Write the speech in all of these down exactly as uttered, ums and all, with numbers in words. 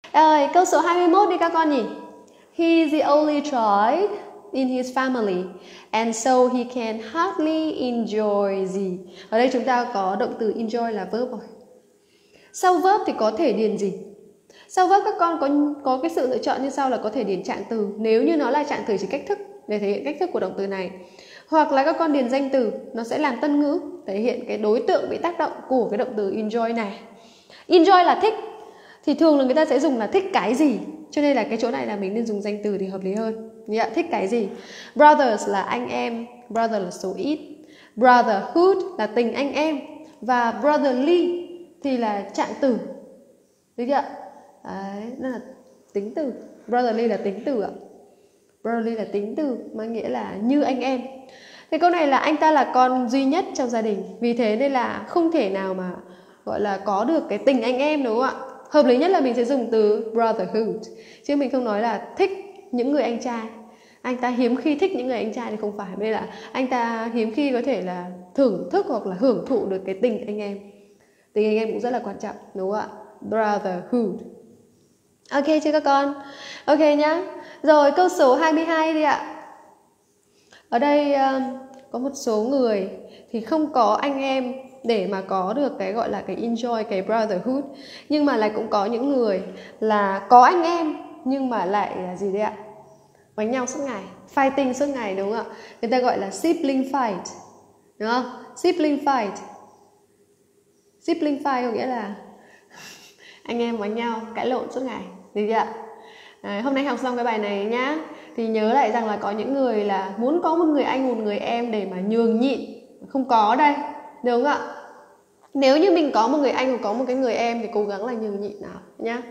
Rồi, câu số hai mươi mốt đi các con nhỉ. He is the only child in his family and so he can hardly enjoy gì. Ở đây chúng ta có động từ enjoy là verb rồi. Sau verb thì có thể điền gì? Sau verb các con có có cái sự lựa chọn như sau là có thể điền trạng từ nếu như nó là trạng từ chỉ cách thức để thể hiện cách thức của động từ này. Hoặc là các con điền danh từ, nó sẽ làm tân ngữ thể hiện cái đối tượng bị tác động của cái động từ enjoy này. Enjoy là thích thì thường là người ta sẽ dùng là thích cái gì, cho nên là cái chỗ này là mình nên dùng danh từ thì hợp lý hơn. Yeah, thích cái gì? Brothers là anh em, brother là số ít, brotherhood là tình anh em và brotherly thì là trạng từ. Được chưa? Đấy, nó là tính từ. Brotherly là tính từ ạ. Brotherly là tính từ mang nghĩa là như anh em. Cái câu này là anh ta là con duy nhất trong gia đình, vì thế nên là không thể nào mà gọi là có được cái tình anh em, đúng không ạ? Hợp lý nhất là mình sẽ dùng từ brotherhood, chứ mình không nói là thích những người anh trai. Anh ta hiếm khi thích những người anh trai thì không phải, nên là anh ta hiếm khi có thể là thưởng thức hoặc là hưởng thụ được cái tình anh em. Tình anh em cũng rất là quan trọng, đúng không ạ? Brotherhood. Ok chưa các con? Ok nhá. Rồi câu số hai mươi hai đi ạ. Ở đây um, có một số người thì không có anh em để mà có được cái gọi là cái enjoy, cái brotherhood. Nhưng mà lại cũng có những người là có anh em nhưng mà lại là gì đấy ạ? Đánh nhau suốt ngày, fighting suốt ngày, đúng không ạ? Người ta gọi là sibling fight, đúng không? Sibling fight. Sibling fight có nghĩa là anh em đánh nhau, cãi lộn suốt ngày, được chưa ạ? Đấy, hôm nay học xong cái bài này nhá, thì nhớ lại rằng là có những người là muốn có một người anh, một người em để mà nhường nhịn, không có đây, được không ạ? Nếu như mình có một người anh hoặc có một cái người em thì cố gắng là nhường nhịn nào nhá.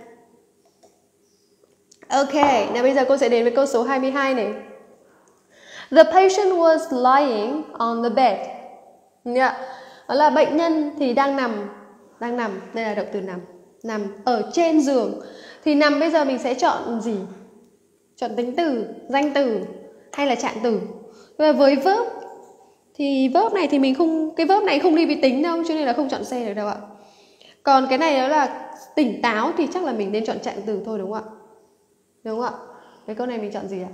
Ok, nào bây giờ cô sẽ đến với câu số hai mươi hai này. The patient was lying on the bed. Yeah. Đó là bệnh nhân thì đang nằm, đang nằm, đây là động từ nằm, nằm ở trên giường. Thì nằm bây giờ mình sẽ chọn gì? Chọn tính từ, danh từ hay là trạng từ? Và với verb thì verb này thì mình không, cái verb này không đi với tính đâu, cho nên là không chọn C được đâu ạ. Còn cái này đó là tỉnh táo thì chắc là mình nên chọn trạng từ thôi, đúng không ạ? Đúng không ạ? Cái câu này mình chọn gì ạ?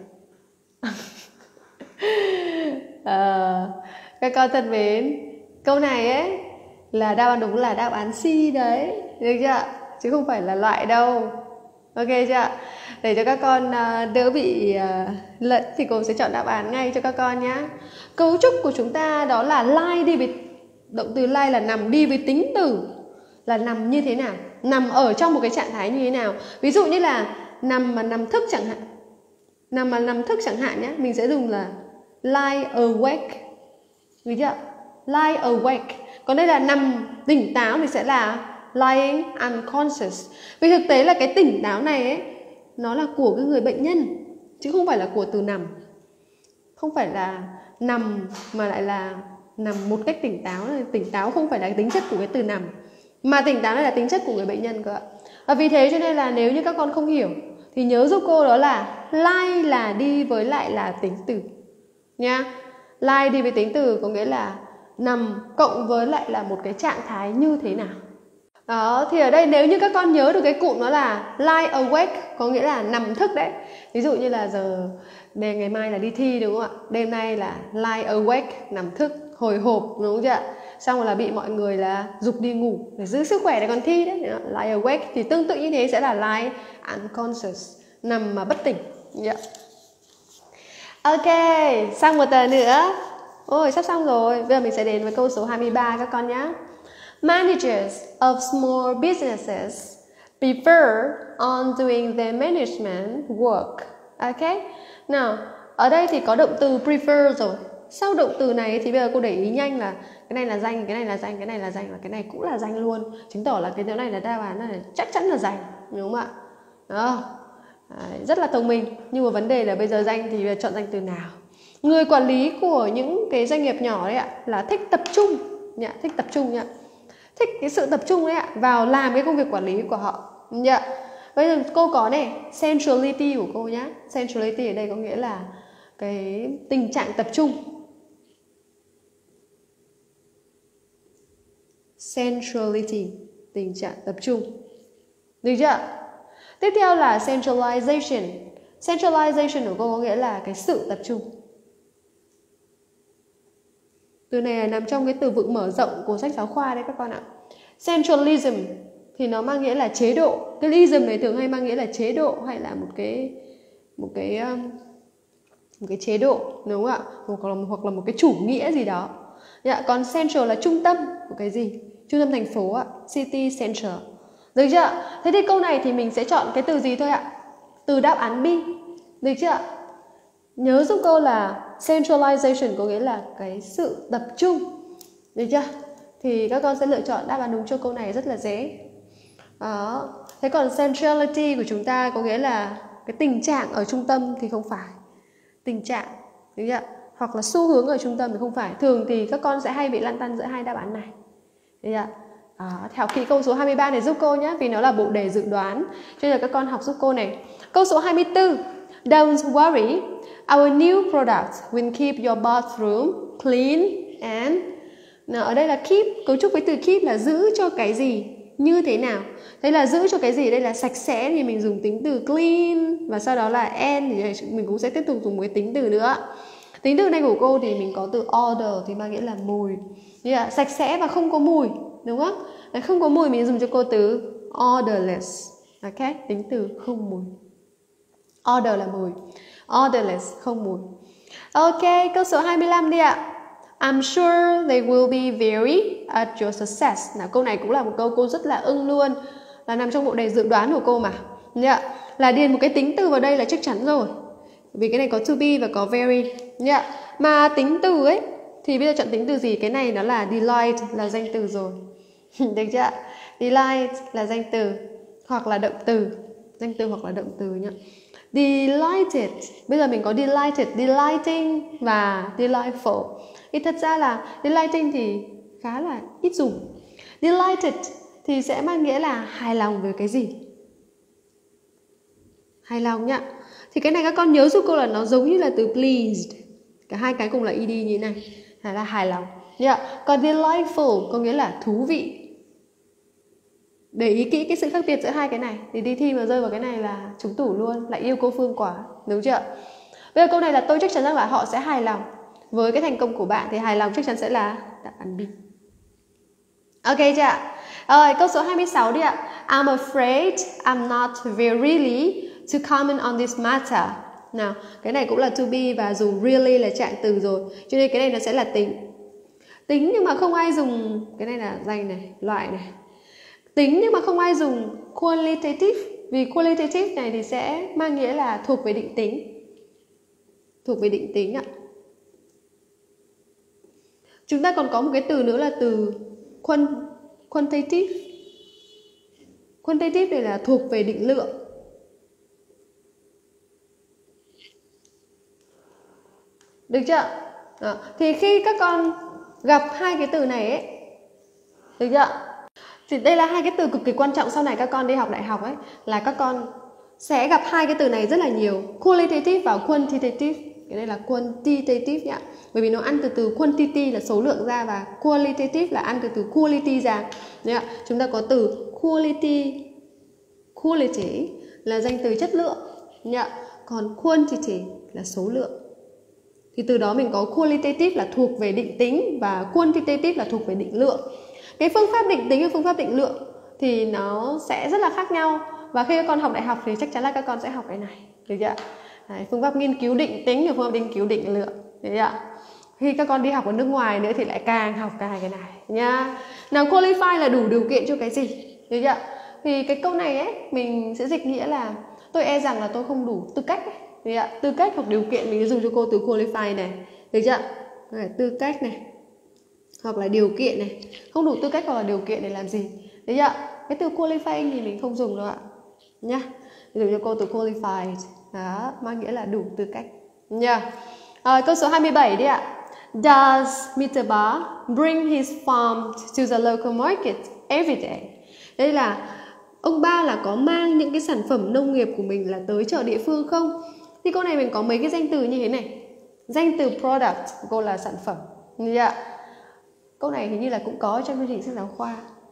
à, các con thân mến, câu này ấy là đáp án đúng là đáp án C đấy, được chưa? Chứ không phải là loại đâu. Ok chưa? Để cho các con đỡ bị lẫn thì cô sẽ chọn đáp án ngay cho các con nhé. Cấu trúc của chúng ta đó là lie đi với động từ lie là nằm đi với tính từ là nằm như thế nào, nằm ở trong một cái trạng thái như thế nào. Ví dụ như là nằm mà nằm thức chẳng hạn, nằm mà nằm thức chẳng hạn nhé, mình sẽ dùng là lie awake, được chưa? Lie awake. Còn đây là nằm tỉnh táo thì sẽ là lying unconscious. Vì thực tế là cái tỉnh táo này ấy, nó là của cái người bệnh nhân chứ không phải là của từ nằm. Không phải là nằm mà lại là nằm một cách tỉnh táo. Tỉnh táo không phải là tính chất của cái từ nằm, mà tỉnh táo này là tính chất của người bệnh nhân cơ ạ. Và vì thế cho nên là nếu như các con không hiểu thì nhớ giúp cô đó là lie là đi với lại là tính từ nha. Lie đi với tính từ có nghĩa là nằm cộng với lại là một cái trạng thái như thế nào. Đó, thì ở đây nếu như các con nhớ được cái cụm nó là lie awake có nghĩa là nằm thức đấy. Ví dụ như là giờ đề ngày mai là đi thi, đúng không ạ? Đêm nay là lie awake, nằm thức, hồi hộp, đúng không ạ? Xong rồi là bị mọi người là giục đi ngủ để giữ sức khỏe để còn thi đấy. Lie awake thì tương tự như thế sẽ là lie unconscious, nằm mà bất tỉnh. Yeah. Ok, xong một tờ nữa. Ôi, sắp xong rồi. Bây giờ mình sẽ đến với câu số hai mươi ba các con nhé. Managers of small businesses prefer on doing their management work. Ok. Nào, ở đây thì có động từ prefer rồi. Sau động từ này thì bây giờ cô để ý nhanh là cái này là danh, cái này là danh, cái này là danh và cái này cũng là danh luôn. Chứng tỏ là cái chỗ này là đáp án này chắc chắn là danh, đúng không ạ? Đó. Đấy, rất là thông minh. Nhưng mà vấn đề là bây giờ danh thì chọn danh từ nào? Người quản lý của những cái doanh nghiệp nhỏ đấy ạ là thích tập trung nhá, thích tập trung nhá, thích cái sự tập trung đấy ạ vào làm cái công việc quản lý của họ nhá. Bây giờ cô có này centrality của cô nhá. Centrality ở đây có nghĩa là cái tình trạng tập trung. Centrality, tình trạng tập trung, được chưa? Tiếp theo là centralization. Centralization của cô có nghĩa là cái sự tập trung. Từ này nằm trong cái từ vựng mở rộng của sách giáo khoa đấy các con ạ. Centralism thì nó mang nghĩa là chế độ. Cái ism này thường hay mang nghĩa là chế độ hay là một cái một cái một cái chế độ, đúng không ạ? Hoặc là, hoặc là một cái chủ nghĩa gì đó. Dạ, còn central là trung tâm của cái gì? Trung tâm thành phố ạ, city center. Được chưa? Thế thì câu này thì mình sẽ chọn cái từ gì thôi ạ? Từ đáp án B. Được chưa? Nhớ giúp cô là centralization có nghĩa là cái sự tập trung. Được chưa? Thì các con sẽ lựa chọn đáp án đúng cho câu này rất là dễ. Đó. Thế còn centrality của chúng ta có nghĩa là cái tình trạng ở trung tâm thì không phải. Tình trạng, được chưa? Hoặc là xu hướng ở trung tâm thì không phải. Thường thì các con sẽ hay bị lăn tăn giữa hai đáp án này. Được chưa? À, theo kỹ câu số hai mươi ba này giúp cô nhé, vì nó là bộ đề dự đoán. Cho nên là các con học giúp cô này. Câu số hai mươi tư. Don't worry, our new product will keep your bathroom clean and... Nào, ở đây là keep, cấu trúc với từ keep là giữ cho cái gì, như thế nào. Đây là giữ cho cái gì, đây là sạch sẽ thì mình dùng tính từ clean. Và sau đó là and thì mình cũng sẽ tiếp tục dùng một cái tính từ nữa. Tính từ này của cô thì mình có từ odor thì mang nghĩa là mùi. Yeah, sạch sẽ và không có mùi, đúng không? Đấy, không có mùi mình dùng cho cô từ odorless. Ok, tính từ không mùi. Odor là mùi, odorless không mùi. Ok, câu số hai mươi lăm đi ạ. I'm sure they will be very at your success. Nào, câu này cũng là một câu cô rất là ưng luôn, là nằm trong bộ đề dự đoán của cô mà. Yeah. Là điền một cái tính từ vào đây là chắc chắn rồi, vì cái này có to be và có very. Yeah. Mà tính từ ấy thì bây giờ chọn tính từ gì? Cái này nó là delight, là danh từ rồi. Được chưa? Delight là danh từ hoặc là động từ. Danh từ hoặc là động từ nhá. Delighted, bây giờ mình có delighted, delighting và delightful. Thì thật ra là delighting thì khá là ít dùng. Delighted thì sẽ mang nghĩa là hài lòng về cái gì? Hài lòng nhá. Thì cái này các con nhớ giúp cô là nó giống như là từ pleased. Cả hai cái cùng là ed như thế này, là hài lòng. Yeah. Còn delightful có nghĩa là thú vị. Để ý kỹ cái sự khác biệt giữa hai cái này, thì đi thi mà rơi vào cái này là trúng tủ luôn, lại yêu cô Phương quả, đúng chưa? Bây giờ câu này là tôi chắc chắn rằng là họ sẽ hài lòng với cái thành công của bạn, thì hài lòng chắc chắn sẽ là đáp án B. Ok chưa? Rồi, câu số hai mươi sáu đi ạ. I'm afraid I'm not very really to comment on this matter. Nào, cái này cũng là to be và dùng really là trạng từ rồi, cho nên cái này nó sẽ là tính. Tính nhưng mà không ai dùng, cái này là danh này, loại này. Tính nhưng mà không ai dùng qualitative, vì qualitative này thì sẽ mang nghĩa là thuộc về định tính. Thuộc về định tính ạ. Chúng ta còn có một cái từ nữa là từ quantitative. Quantitative này là thuộc về định lượng. Được chưa? Đó. Thì khi các con gặp hai cái từ này ấy, được chưa? Thì đây là hai cái từ cực kỳ quan trọng sau này các con đi học đại học ấy, là các con sẽ gặp hai cái từ này rất là nhiều, qualitative và quantitative. Cái này là quantitative nhá, bởi vì nó ăn từ từ quantity là số lượng ra và qualitative là ăn từ từ quality ra. Nhá. Chúng ta có từ quality, quality là danh từ chất lượng nhá, còn quantity là số lượng. Thì từ đó mình có qualitative là thuộc về định tính và quantitative là thuộc về định lượng. Cái phương pháp định tính và phương pháp định lượng thì nó sẽ rất là khác nhau, và khi các con học đại học thì chắc chắn là các con sẽ học cái này, được chưa? Đấy, phương pháp nghiên cứu định tính và phương pháp nghiên cứu định lượng, được chưa? Khi các con đi học ở nước ngoài nữa thì lại càng học cả hai cái này nha. Nào, qualify là đủ điều kiện cho cái gì, được chưa? Thì cái câu này ấy mình sẽ dịch nghĩa là tôi e rằng là tôi không đủ tư cách ấy, được chưa? Tư cách hoặc điều kiện mình dùng cho cô từ qualify này, được chưa? Đấy, tư cách này hoặc là điều kiện này, không đủ tư cách hoặc là điều kiện để làm gì, đấy chưa? Cái từ qualifying thì mình không dùng đâu ạ nhá, dùng cho cô từ qualified, đó mang nghĩa là đủ tư cách nha. À, câu số hai mươi bảy đi ạ. Does mister Ba bring his farm to the local market every day? Đây là ông Ba là có mang những cái sản phẩm nông nghiệp của mình là tới chợ địa phương không? Thì câu này mình có mấy cái danh từ như thế này. Danh từ product của cô là sản phẩm, được chưa? Câu này hình như là cũng có trong chương trình sách giáo khoa.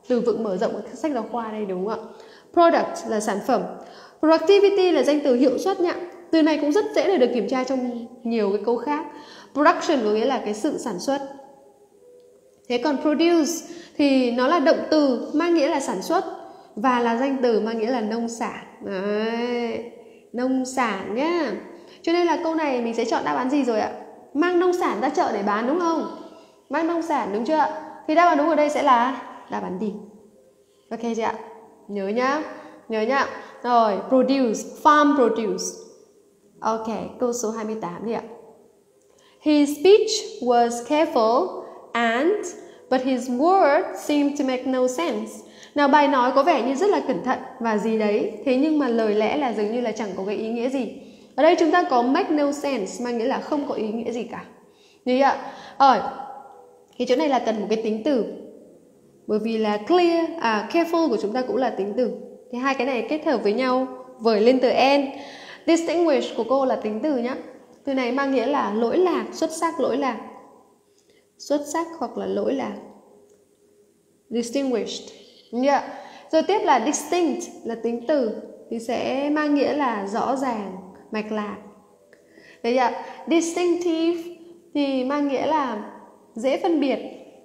từ vựng mở rộng sách giáo khoa đây, đúng không ạ? Product là sản phẩm. Productivity là danh từ hiệu suất nhá. Từ này cũng rất dễ để được kiểm tra trong nhiều cái câu khác. Production có nghĩa là cái sự sản xuất. Thế còn produce thì nó là động từ mang nghĩa là sản xuất và là danh từ mang nghĩa là nông sản. Đấy, nông sản nhá. Cho nên là câu này mình sẽ chọn đáp án gì rồi ạ? Mang nông sản ra chợ để bán đúng không? Mang nông sản đúng chưa ạ? Thì đáp án đúng ở đây sẽ là đáp án D. Ok chưa ạ? Nhớ nhá. Nhớ nhá. Rồi, produce, farm produce. Ok, câu số hai mươi tám đi ạ. His speech was careful and but his words seemed to make no sense. Nào, bài nói có vẻ như rất là cẩn thận và gì đấy, thế nhưng mà lời lẽ là dường như là chẳng có cái ý nghĩa gì. Ở đây chúng ta có make no sense, mang nghĩa là không có ý nghĩa gì cả. Như ạ. Rồi, cái chỗ này là cần một cái tính từ. Bởi vì là clear, à, careful của chúng ta cũng là tính từ. Thì hai cái này kết hợp với nhau, vởi lên từ N. Distinguish của cô là tính từ nhá. Từ này mang nghĩa là lỗi lạc, xuất sắc, lỗi lạc. Xuất sắc hoặc là lỗi lạc. Distinguished. Yeah. Rồi tiếp là distinct là tính từ thì sẽ mang nghĩa là rõ ràng, mạch lạc. Đấy ạ. Distinctive thì mang nghĩa là dễ phân biệt.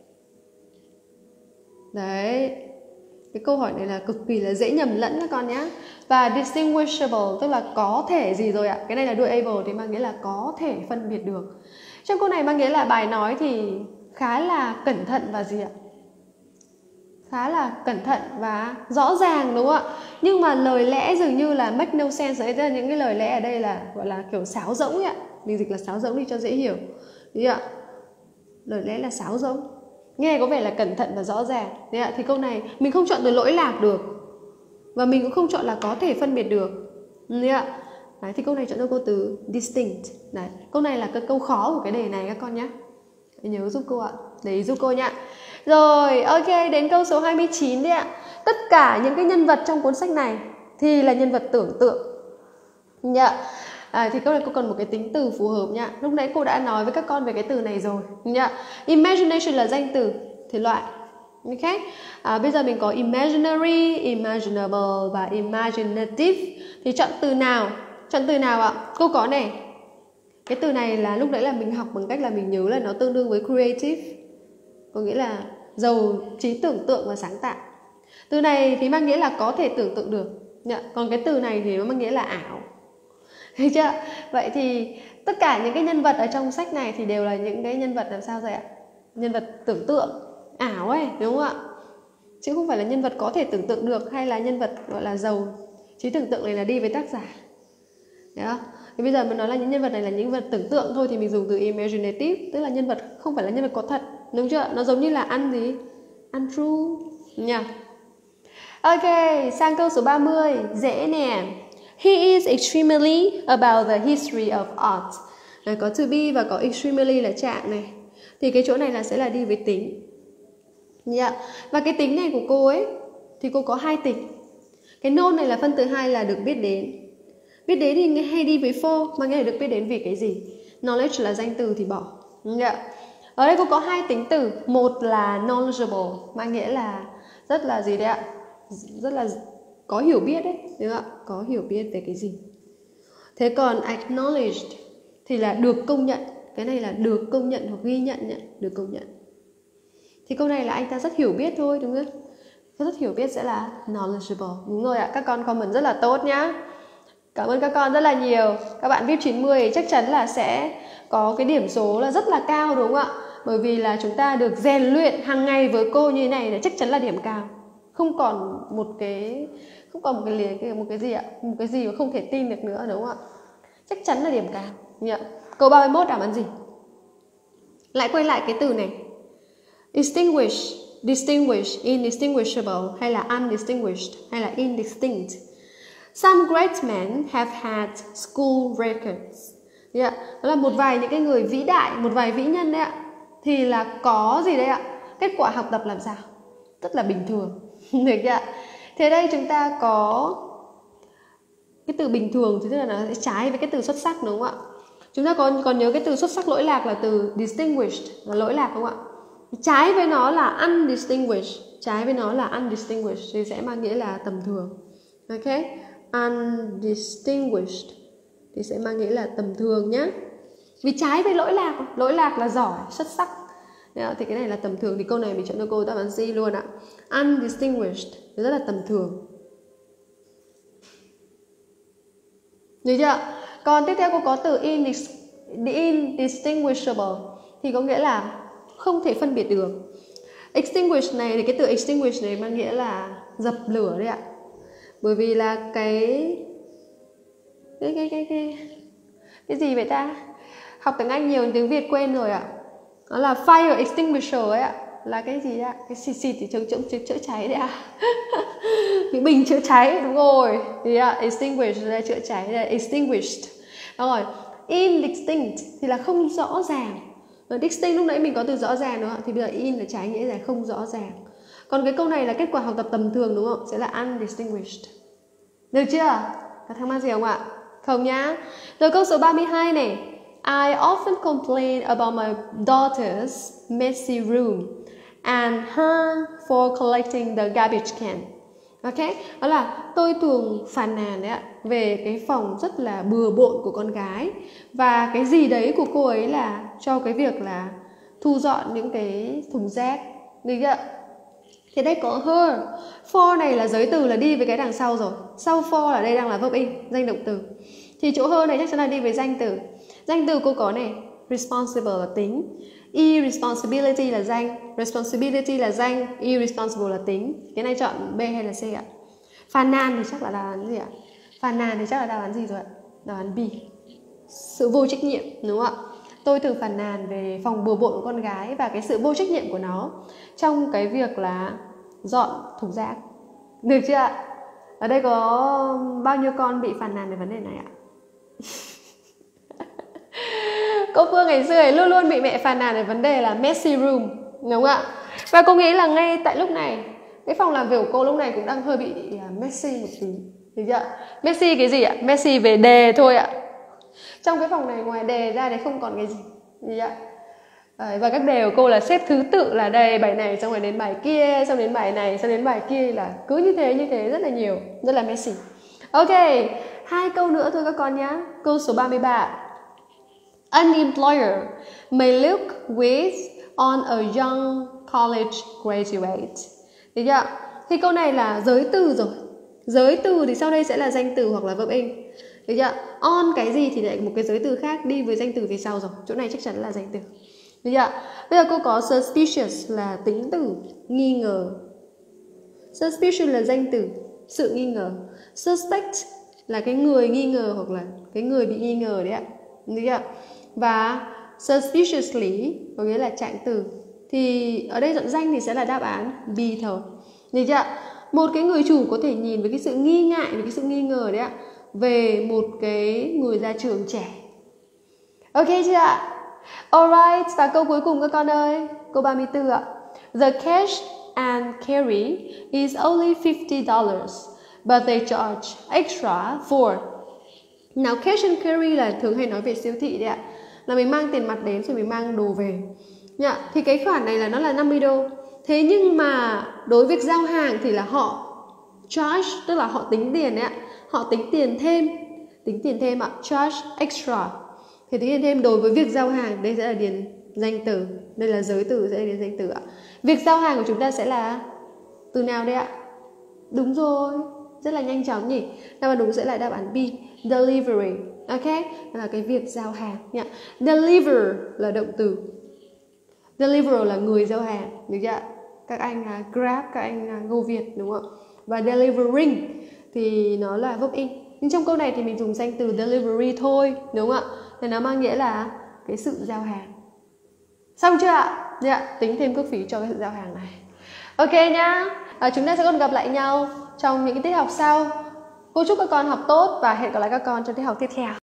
Đấy. Cái câu hỏi này là cực kỳ là dễ nhầm lẫn các con nhé. Và distinguishable tức là có thể gì rồi ạ? Cái này là đuôi able thì mang nghĩa là có thể phân biệt được. Trong câu này mang nghĩa là bài nói thì khá là cẩn thận và gì ạ? Khá là cẩn thận và rõ ràng đúng không ạ? Nhưng mà lời lẽ dường như là make no sense. Đấy là những cái lời lẽ ở đây là gọi là kiểu sáo rỗng ấy ạ. Mình dịch là sáo rỗng đi cho dễ hiểu. Đấy ạ. Lời lẽ là sáo rỗng. Nghe có vẻ là cẩn thận và rõ ràng. Đấy ạ. Thì câu này mình không chọn từ lỗi lạc được. Và mình cũng không chọn là có thể phân biệt được. Đấy ạ. Đấy, thì câu này chọn cho cô từ distinct. Đấy. Câu này là cái câu khó của cái đề này các con nhé. Nhớ giúp cô ạ. Để ý giúp cô nhá. Rồi, ok, đến câu số hai mươi chín đi ạ. Tất cả những cái nhân vật trong cuốn sách này thì là nhân vật tưởng tượng. Dạ. À, thì câu này cô cần một cái tính từ phù hợp nha. Lúc nãy cô đã nói với các con về cái từ này rồi. Dạ. Imagination là danh từ, thể loại. Ok. À, bây giờ mình có imaginary, imaginable và imaginative. Thì chọn từ nào? Chọn từ nào ạ? Cô có này. Cái từ này là lúc nãy là mình học bằng cách là mình nhớ là nó tương đương với creative. Có nghĩa là giàu trí tưởng tượng và sáng tạo. Từ này thì mang nghĩa là có thể tưởng tượng được. Còn cái từ này thì nó mang nghĩa là ảo. Thấy chưa? Vậy thì tất cả những cái nhân vật ở trong sách này thì đều là những cái nhân vật làm sao vậy ạ? Nhân vật tưởng tượng, ảo ấy, đúng không ạ? Chứ không phải là nhân vật có thể tưởng tượng được hay là nhân vật gọi là giàu trí tưởng tượng này là đi với tác giả. Đấy không? Thì bây giờ mình nói là những nhân vật này là những vật tưởng tượng thôi thì mình dùng từ imaginative, tức là nhân vật không phải là nhân vật có thật, đúng chưa? Nó giống như là ăn gì? Untrue nha. Ok, sang câu số ba mươi, dễ nè. He is extremely about the history of art. Đấy, có to be và có extremely là trạng này. Thì cái chỗ này là sẽ là đi với tính. Yeah. Và cái tính này của cô ấy thì cô có hai tính. Cái known này là phân từ hai là được biết đến. Biết đến thì hay đi với for, mà nghe là được biết đến vì cái gì. Knowledge là danh từ thì bỏ. Yeah. Ở đây cô có hai tính từ. Một là knowledgeable, mang nghĩa là rất là gì đấy ạ? Rất là có hiểu biết đấy, đúng không ạ? Có hiểu biết về cái gì. Thế còn acknowledged thì là được công nhận. Cái này là được công nhận hoặc ghi nhận, nhận được công nhận. Thì câu này là anh ta rất hiểu biết thôi, đúng không? Rất hiểu biết sẽ là knowledgeable. Đúng rồi ạ, các con comment rất là tốt nhá. Cảm ơn các con rất là nhiều. Các bạn vê i pê chín mươi chắc chắn là sẽ có cái điểm số là rất là cao, đúng không ạ? Bởi vì là chúng ta được rèn luyện hàng ngày với cô như thế này là chắc chắn là điểm cao. Không còn một cái không còn một cái một cái gì ạ, một cái gì mà không thể tin được nữa, đúng không ạ? Chắc chắn là điểm cao. Nhờ. Câu ba mươi mốt đáp án gì? Lại quay lại cái từ này. Distinguish, distinguish, indistinguishable hay là undistinguished hay là indistinct. Some great men have had school records. Yeah. Đó là một vài những cái người vĩ đại, một vài vĩ nhân đấy ạ. Thì là có gì đấy ạ? Kết quả học tập làm sao? Rất là bình thường. Được chưa? Thế đây chúng ta có cái từ bình thường thì tức là nó sẽ trái với cái từ xuất sắc, đúng không ạ? Chúng ta còn còn nhớ cái từ xuất sắc lỗi lạc là từ distinguished là lỗi lạc, đúng không ạ? Trái với nó là undistinguished trái với nó là undistinguished thì sẽ mang nghĩa là tầm thường. Ok, undistinguished thì sẽ mang nghĩa là tầm thường nhé. Vì trái với lỗi lạc, lỗi lạc là giỏi, xuất sắc. Thì cái này là tầm thường, thì câu này mình chọn cho cô đáp án C luôn ạ. Undistinguished rất là tầm thường. Được chưa? Còn tiếp theo cô có từ indis, indistinguishable thì có nghĩa là không thể phân biệt được. Extinguish này thì cái từ extinguish này mang nghĩa là dập lửa đấy ạ. Bởi vì là cái cái cái cái cái cái gì vậy ta? Học tiếng Anh nhiều, tiếng Việt quên rồi ạ. Đó là fire extinguisher ấy ạ. Là cái gì ạ? Cái xịt xịt thì chống chống chữa cháy đấy ạ. Cái bình chữa cháy, đúng rồi. Thì ạ, extinguish là chữa cháy, là extinguished. Đúng rồi. Indistinct thì là không rõ ràng. Và distinct lúc nãy mình có từ rõ ràng đúng không? Thì bây giờ in là trái nghĩa là không rõ ràng. Còn cái câu này là kết quả học tập tầm thường đúng không? Sẽ là undistinguished. Được chưa? Có thắc mắc gì không ạ? Không nhá. Rồi câu số ba mươi hai này. I often complain about my daughter's messy room and her for collecting the garbage can. Ok, đó là tôi thường phàn nàn đấy ạ, về cái phòng rất là bừa bộn của con gái và cái gì đấy của cô ấy là cho cái việc là thu dọn những cái thùng rác. Được chưa? Thì đây có her. For này là giới từ, là đi với cái đằng sau rồi. Sau for là đây đang là verb in, danh động từ. Thì chỗ her này chắc chắn là đi với danh từ. Danh từ cô có này, responsible là tính, irresponsibility là danh, responsibility là danh, irresponsible là tính. Cái này chọn B hay là C ạ? Phàn nàn thì chắc là đáp án gì ạ? Phàn nàn thì chắc là đáp án gì rồi ạ? Đáp án B. Sự vô trách nhiệm, đúng không ạ? Tôi thường phàn nàn về phòng bừa bộn của con gái và cái sự vô trách nhiệm của nó trong cái việc là dọn thùng rác. Được chưa ạ? Ở đây có bao nhiêu con bị phàn nàn về vấn đề này ạ? Cô Phương ngày xưa ấy luôn luôn bị mẹ phàn nàn về vấn đề là messy room, đúng không ạ? Và cô nghĩ là ngay tại lúc này, cái phòng làm việc của cô lúc này cũng đang hơi bị messy một tí. Được chưa? Messy cái gì ạ? Messy về đề thôi ạ. Trong cái phòng này ngoài đề ra thì không còn cái gì. Gì ạ? Và các đề của cô là xếp thứ tự là đây, bài này xong rồi đến bài kia, xong đến bài này, xong đến bài kia, là cứ như thế như thế rất là nhiều, rất là messy. Ok, hai câu nữa thôi các con nhá. Câu số ba mươi ba. An employer may look with on a young college graduate. Được chưa? Thì câu này là giới từ rồi. Giới từ thì sau đây sẽ là danh từ hoặc là verb in. Được chưa? On cái gì thì lại một cái giới từ khác đi với danh từ phía sau rồi. Chỗ này chắc chắn là danh từ. Được chưa? Bây giờ cô có suspicious là tính từ, nghi ngờ. Suspicious là danh từ, sự nghi ngờ. Suspect là cái người nghi ngờ hoặc là cái người bị nghi ngờ đấy ạ. Được chưa? Và suspiciously có nghĩa là trạng từ. Thì ở đây chọn danh thì sẽ là đáp án B thôi. Được chưa? Một cái người chủ có thể nhìn với cái sự nghi ngại, với cái sự nghi ngờ đấy ạ, về một cái người ra trường trẻ. Ok chưa ạ? Alright, và câu cuối cùng các con ơi. Câu ba mươi tư ạ. The cash and carry is only fifty dollars, but they charge extra for. Nào, cash and carry là thường hay nói về siêu thị đấy ạ. Là mình mang tiền mặt đến rồi mình mang đồ về. Nhạ, thì cái khoản này là nó là năm mươi đô. Thế nhưng mà đối với việc giao hàng thì là họ charge, tức là họ tính tiền đấy ạ. Họ tính tiền thêm. Tính tiền thêm ạ, charge extra. Thì tính tiền thêm đối với việc giao hàng, đây sẽ là điền danh từ. Đây là giới từ, sẽ là điền danh từ ạ. Việc giao hàng của chúng ta sẽ là từ nào đây ạ? Đúng rồi, rất là nhanh chóng nhỉ. Đáp án đúng sẽ là đáp án B, delivery. Ok, đó là cái việc giao hàng nhá. Deliver là động từ, deliver là người giao hàng, được chưa? Các anh uh, Grab, các anh uh, Go Việt, đúng không? Và delivering thì nó là verb in. Nhưng trong câu này thì mình dùng danh từ delivery thôi, đúng không ạ? Thì nó mang nghĩa là cái sự giao hàng. Xong chưa ạ? Dạ, tính thêm cước phí cho cái sự giao hàng này. Ok nhá. À, chúng ta sẽ còn gặp lại nhau trong những cái tiết học sau. Cô chúc các con học tốt và hẹn gặp lại các con trong tiết học tiếp theo.